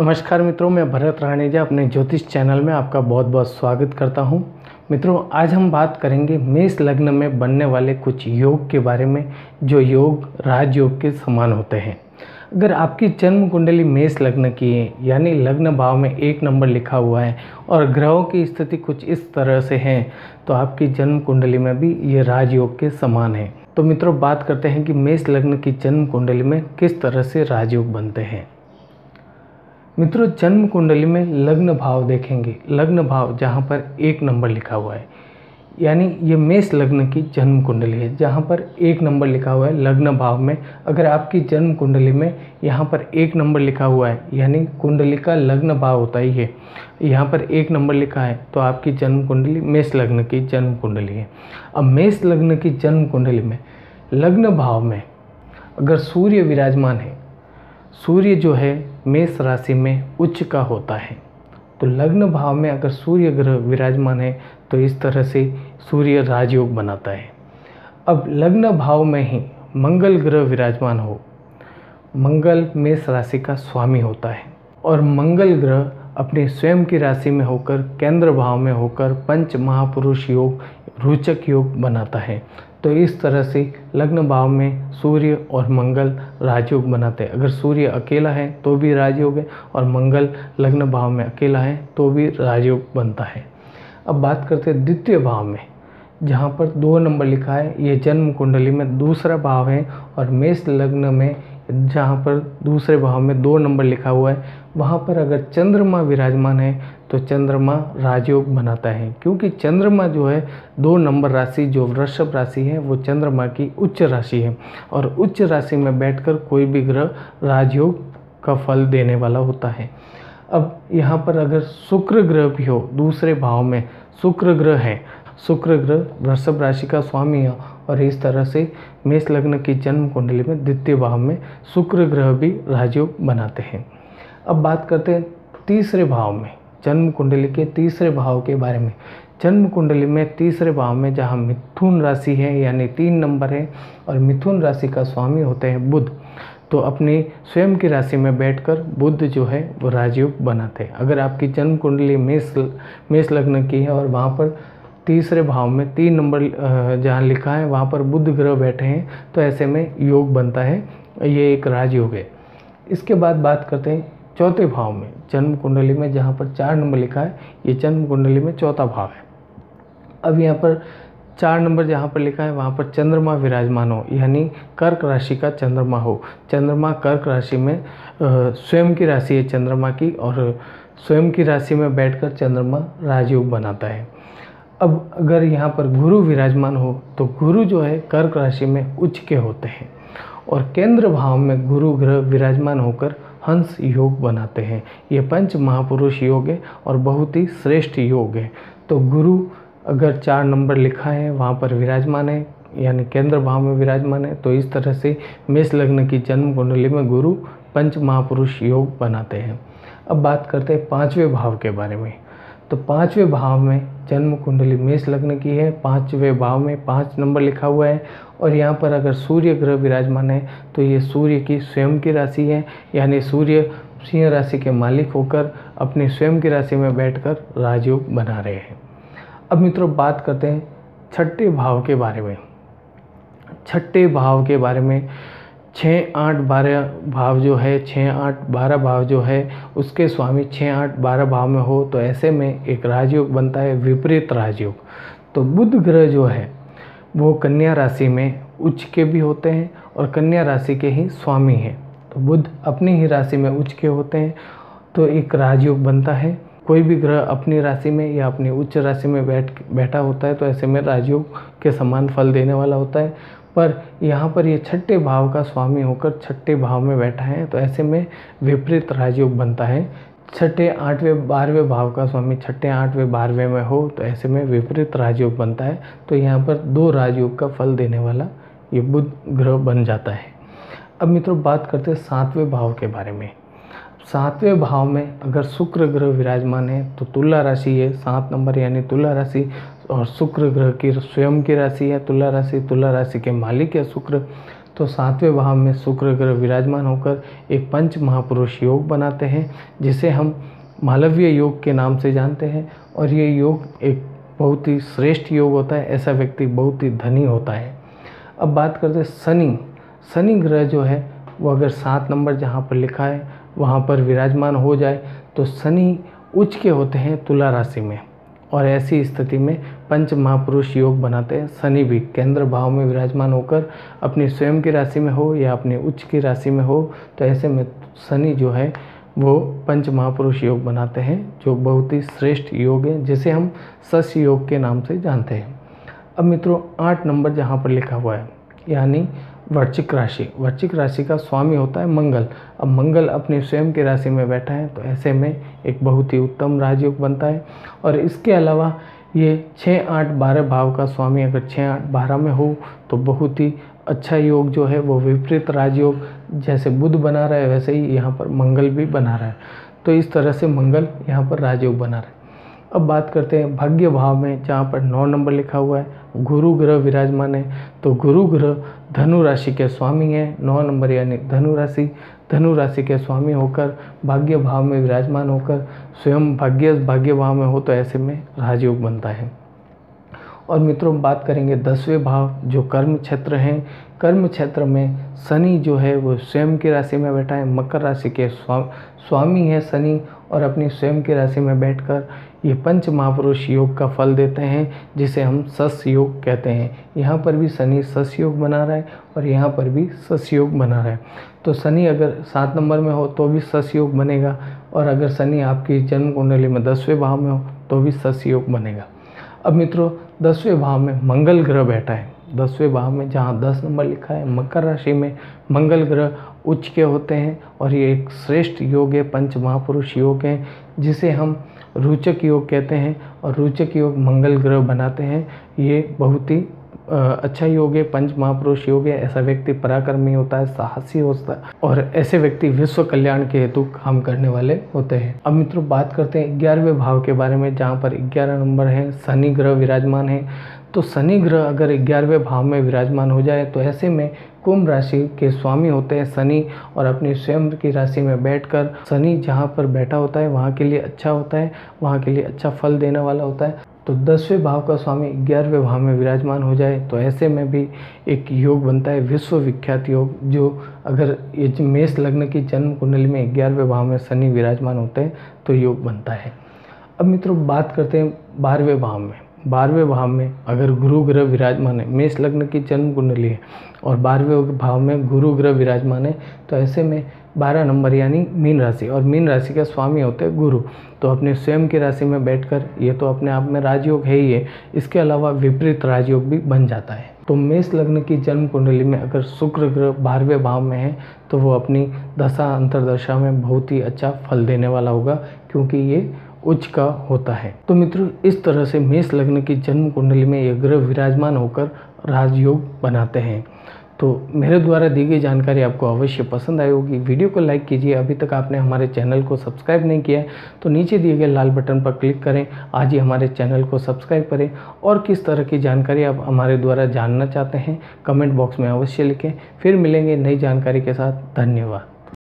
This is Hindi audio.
नमस्कार मित्रों, मैं भरत राणेजा अपने ज्योतिष चैनल में आपका बहुत बहुत स्वागत करता हूं। मित्रों, आज हम बात करेंगे मेष लग्न में बनने वाले कुछ योग के बारे में, जो योग राजयोग के समान होते हैं। अगर आपकी जन्म कुंडली मेष लग्न की है, यानी लग्न भाव में 1 नंबर लिखा हुआ है और ग्रहों की स्थिति कुछ इस तरह से है, तो आपकी जन्म कुंडली में भी ये राजयोग के समान है। तो मित्रों, बात करते हैं कि मेष लग्न की जन्म कुंडली में किस तरह से राजयोग बनते हैं। मित्रों, जन्म कुंडली में लग्न भाव देखेंगे। लग्न भाव जहाँ पर 1 नंबर लिखा हुआ है, यानी ये मेष लग्न की जन्म कुंडली है जहाँ पर 1 नंबर लिखा हुआ है लग्न भाव में। अगर आपकी जन्म कुंडली में यहाँ पर 1 नंबर लिखा हुआ है, यानी कुंडली का लग्न भाव होता ही है, यहाँ पर 1 नंबर लिखा है, तो आपकी जन्म कुंडली मेष लग्न की जन्म कुंडली है। अब मेष लग्न की जन्म कुंडली में लग्न भाव में अगर सूर्य विराजमान है, सूर्य जो है मेष राशि में उच्च का होता है, तो लग्न भाव में अगर सूर्य ग्रह विराजमान है तो इस तरह से सूर्य राजयोग बनाता है। अब लग्न भाव में ही मंगल ग्रह विराजमान हो, मंगल मेष राशि का स्वामी होता है और मंगल ग्रह अपने स्वयं की राशि में होकर केंद्र भाव में होकर पंच महापुरुष योग रोचक योग बनाता है। तो इस तरह से लग्न भाव में सूर्य और मंगल राजयोग बनाते हैं। अगर सूर्य अकेला है तो भी राजयोग है और मंगल लग्न भाव में अकेला है तो भी राजयोग बनता है। अब बात करते हैं द्वितीय भाव में, जहाँ पर 2 नंबर लिखा है। ये जन्म कुंडली में दूसरा भाव है और मेष लग्न में जहाँ पर दूसरे भाव में 2 नंबर लिखा हुआ है, वहाँ पर अगर चंद्रमा विराजमान है तो चंद्रमा राजयोग बनाता है, क्योंकि चंद्रमा जो है 2 नंबर राशि जो वृषभ राशि है वो चंद्रमा की उच्च राशि है और उच्च राशि में बैठकर कोई भी ग्रह राजयोग का फल देने वाला होता है। अब यहाँ पर अगर शुक्र ग्रह भी हो, दूसरे भाव में शुक्र ग्रह है, शुक्र ग्रह वृषभ राशि का स्वामी है और इस तरह से मेष लग्न की जन्म कुंडली में द्वितीय भाव में शुक्र ग्रह भी राजयोग बनाते हैं। अब बात करते हैं तीसरे भाव में, जन्म कुंडली के तीसरे भाव के बारे में। जन्म कुंडली में तीसरे भाव में जहाँ मिथुन राशि है, यानी 3 नंबर है और मिथुन राशि का स्वामी होते हैं बुध, तो अपनी स्वयं की राशि में बैठकर बुध जो है वो राजयोग बनाते हैं। अगर आपकी जन्म कुंडली मेष लग्न की है और वहाँ पर तीसरे भाव में 3 नंबर जहाँ लिखा है वहाँ पर बुध ग्रह बैठे हैं, तो ऐसे में योग बनता है, ये एक राजयोग है। इसके बाद बात करते हैं चौथे भाव में, जन्म कुंडली में जहाँ पर 4 नंबर लिखा है, ये जन्म कुंडली में चौथा भाव है। अब यहाँ पर 4 नंबर जहाँ पर लिखा है वहाँ पर चंद्रमा विराजमान हो, यानी कर्क राशि का चंद्रमा हो। चंद्रमा कर्क राशि में स्वयं की राशि है चंद्रमा की और स्वयं की राशि में बैठकर चंद्रमा राजयोग बनाता है। अब अगर यहाँ पर गुरु विराजमान हो तो गुरु जो है कर्क राशि में उच्च के होते हैं और केंद्र भाव में गुरु ग्रह विराजमान होकर हंस योग बनाते हैं। ये पंच महापुरुष योग है और बहुत ही श्रेष्ठ योग है। तो गुरु अगर 4 नंबर लिखा है वहाँ पर विराजमान है, यानी केंद्र भाव में विराजमान है, तो इस तरह से मेष लग्न की जन्म कुंडली में गुरु पंच महापुरुष योग बनाते हैं। अब बात करते हैं 5वें भाव के बारे में। तो 5वें भाव में जन्म कुंडली मेष लग्न की है, 5वें भाव में 5 नंबर लिखा हुआ है और यहाँ पर अगर सूर्य ग्रह विराजमान है तो ये सूर्य की स्वयं की राशि है, यानी सूर्य सिंह राशि के मालिक होकर अपनी स्वयं की राशि में बैठकर राजयोग बना रहे हैं। अब मित्रों, बात करते हैं 6ठे भाव के बारे में। 6ठे भाव के बारे में 6, 8, 12 भाव जो है, 6, 8, 12 भाव जो है उसके स्वामी 6, 8, 12 भाव में हो तो ऐसे में एक राजयोग बनता है, विपरीत राजयोग। तो बुध ग्रह जो है वो कन्या राशि में उच्च के भी होते हैं और कन्या राशि के ही स्वामी हैं। तो बुध अपनी ही राशि में उच्च के होते हैं तो एक राजयोग बनता है। कोई भी ग्रह अपनी राशि में या अपनी उच्च राशि में बैठा होता है तो ऐसे में राजयोग के समान फल देने वाला होता है। पर यहाँ पर ये 6ठे भाव का स्वामी होकर 6ठे भाव में बैठा है तो ऐसे में विपरीत राजयोग बनता है। 6ठे, 8वें, 12वें भाव का स्वामी 6ठे, 8वें, 12वें में हो तो ऐसे में विपरीत राजयोग बनता है। तो यहाँ पर 2 राजयोग का फल देने वाला ये बुध ग्रह बन जाता है। अब मित्रों, बात करते हैं 7वें भाव के बारे में। 7वें भाव में अगर शुक्र ग्रह विराजमान है तो तुला राशि है, 7 नंबर यानी तुला राशि, और शुक्र ग्रह की स्वयं की राशि है तुला राशि, तुला राशि के मालिक है शुक्र। तो 7वें भाव में शुक्र ग्रह विराजमान होकर एक पंच महापुरुष योग बनाते हैं, जिसे हम मालवीय योग के नाम से जानते हैं। और ये योग एक बहुत ही श्रेष्ठ योग होता है, ऐसा व्यक्ति बहुत ही धनी होता है। अब बात करते हैं शनि। शनि ग्रह जो है वो अगर 7 नंबर जहाँ पर लिखा है वहाँ पर विराजमान हो जाए तो शनि उच्च के होते हैं तुला राशि में, और ऐसी स्थिति में पंच महापुरुष योग बनाते हैं। शनि भी केंद्र भाव में विराजमान होकर अपनी स्वयं की राशि में हो या अपने उच्च की राशि में हो, तो ऐसे में शनि जो है वो पंच महापुरुष योग बनाते हैं, जो बहुत ही श्रेष्ठ योग है, जिसे हम सस योग के नाम से जानते हैं। अब मित्रों 8 नंबर जहाँ पर लिखा हुआ है यानी वृश्चिक राशि। वृश्चिक राशि का स्वामी होता है मंगल। अब मंगल अपनी स्वयं की राशि में बैठा है, तो ऐसे में एक बहुत ही उत्तम राजयोग बनता है। और इसके अलावा ये 6, 8, 12 भाव का स्वामी अगर 6, 8, 12 में हो तो बहुत ही अच्छा योग जो है वो विपरीत राजयोग, जैसे बुध बना रहा है वैसे ही यहाँ पर मंगल भी बना रहा है। तो इस तरह से मंगल यहाँ पर राजयोग बना रहा है। अब बात करते हैं भाग्य भाव में, जहाँ पर 9 नंबर लिखा हुआ है गुरु ग्रह विराजमान है। तो गुरु ग्रह धनु राशि के स्वामी है। 9 नंबर यानी धनु राशि के स्वामी होकर भाग्य भाव में विराजमान होकर स्वयं भाग्य भाव में हो, तो ऐसे में राजयोग बनता है। और मित्रों बात करेंगे 10वें भाव जो कर्म क्षेत्र हैं। कर्म क्षेत्र में शनि जो है वो स्वयं की राशि में बैठा है। मकर राशि के स्वामी है शनि, और अपनी स्वयं की राशि में बैठकर ये पंच महापुरुष योग का फल देते हैं, जिसे हम सस योग कहते हैं। यहाँ पर भी शनि सस योग बना रहा है और यहाँ पर भी सस योग बना रहा है। तो शनि अगर 7 नंबर में हो तो भी सस योग बनेगा, और अगर शनि आपकी जन्म कुंडली में 10वें भाव में हो तो भी सस योग बनेगा। अब मित्रों 10वें भाव में मंगल ग्रह बैठा है। 10वें भाव में जहाँ 10 नंबर लिखा है मकर राशि में मंगल ग्रह उच्च के होते हैं, और ये एक श्रेष्ठ योग है, पंच महापुरुष योग है, जिसे हम रोचक योग कहते हैं। और रोचक योग मंगल ग्रह बनाते हैं। ये बहुत ही अच्छा योग है, पंच महापुरुष योग है। ऐसा व्यक्ति पराक्रमी होता है, साहसी होता है, और ऐसे व्यक्ति विश्व कल्याण के हेतु काम करने वाले होते हैं। अब मित्रों बात करते हैं 11वें भाव के बारे में, जहाँ पर 11 नंबर है शनि ग्रह विराजमान है। तो शनि ग्रह अगर 11वें भाव में विराजमान हो जाए तो ऐसे में कुंभ राशि के स्वामी होते हैं शनि, और अपनी स्वयं की राशि में बैठकर शनि जहाँ पर बैठा होता है वहाँ के लिए अच्छा होता है, वहाँ के लिए अच्छा फल देने वाला होता है। तो 10वें भाव का स्वामी 11वें भाव में विराजमान हो जाए तो ऐसे में भी एक योग बनता है, विश्व विख्यात योग, जो अगर ये मेष लग्न की जन्म कुंडली में 11वें भाव में शनि विराजमान होते हैं तो योग बनता है। अब मित्रों बात करते हैं 12वें भाव में। 12वें भाव में अगर गुरु ग्रह विराजमान है, मेष लग्न की जन्म कुंडली है और 12वें भाव में गुरु ग्रह विराजमान है, तो ऐसे में 12 नंबर यानी मीन राशि, और मीन राशि का स्वामी होते हैं गुरु। तो अपने स्वयं की राशि में बैठकर ये तो अपने आप में राजयोग है ही है, इसके अलावा विपरीत राजयोग भी बन जाता है। तो मेष लग्न की जन्म कुंडली में अगर शुक्र ग्रह 12वें भाव में है तो वो अपनी दशा अंतरदशा में बहुत ही अच्छा फल देने वाला होगा, क्योंकि ये उच्च का होता है। तो मित्रों इस तरह से मेष लग्न की जन्म कुंडली में ये ग्रह विराजमान होकर राजयोग बनाते हैं। तो मेरे द्वारा दी गई जानकारी आपको अवश्य पसंद आई होगी। वीडियो को लाइक कीजिए। अभी तक आपने हमारे चैनल को सब्सक्राइब नहीं किया है तो नीचे दिए गए लाल बटन पर क्लिक करें, आज ही हमारे चैनल को सब्सक्राइब करें। और किस तरह की जानकारी आप हमारे द्वारा जानना चाहते हैं कमेंट बॉक्स में अवश्य लिखें। फिर मिलेंगे नई जानकारी के साथ। धन्यवाद।